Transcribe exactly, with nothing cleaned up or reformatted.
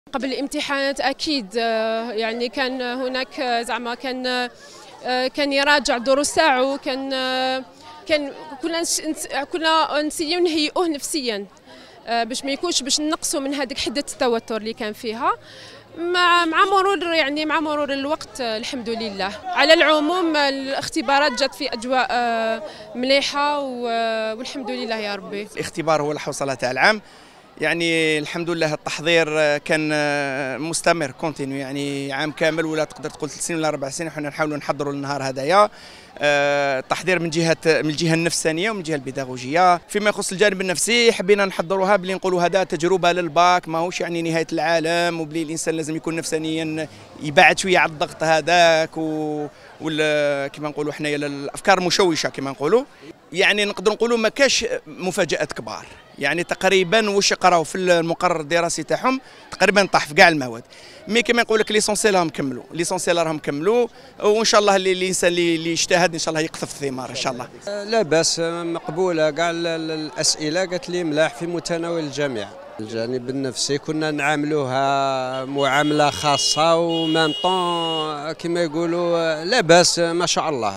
قبل الامتحانات اكيد آه، يعني كان هناك آه، زعما كان آه، كان يراجع دروس تاعو، كان آه، كان كنا نس- نس- كنا نسيو نهيئوه نفسيا آه، باش ما يكونش، باش نقصوا من هذيك حده التوتر اللي كان فيها. مع مع مرور يعني مع مرور الوقت آه، الحمد لله. على العموم آه، الاختبارات جات في اجواء آه، مليحه و- والحمد لله يا ربي. الاختبار هو الحوصله تاع العام، يعني الحمد لله التحضير كان مستمر كونتينيو، يعني عام كامل ولا تقدر تقول ثلاث سنين ولا اربع سنين وحنا نحاولوا نحضروا النهار هذايا. التحضير من جهه من الجهه النفسانيه ومن الجهه البيداغوجيه. فيما يخص الجانب النفسي حبينا نحضروها بلي نقولوا هذا تجربه للباك، ماهوش يعني نهايه العالم، وبلي الانسان لازم يكون نفسانيا يبعد شويه على الضغط هذاك و ولا كما نقولوا حنايا الافكار المشوشه كما نقولوا. يعني نقدر نقولوا ما كاش مفاجات كبار، يعني تقريبا واش يقراو في المقرر الدراسي تاعهم تقريبا طاح في كاع المواد. مي كما نقول لك ليسونسيال راهم كملوا، ليسونسيال راهم كملوا، وان شاء الله اللي الانسان اللي يجتهد ان شاء الله يقطف الثمار ان شاء الله. لا باس، مقبوله كاع الاسئله، قالت لي ملاح في متناول الجميع. الجانب النفسي كنا نعاملوها معامله خاصه ومام طون كما يقولوا لا باس ما شاء الله.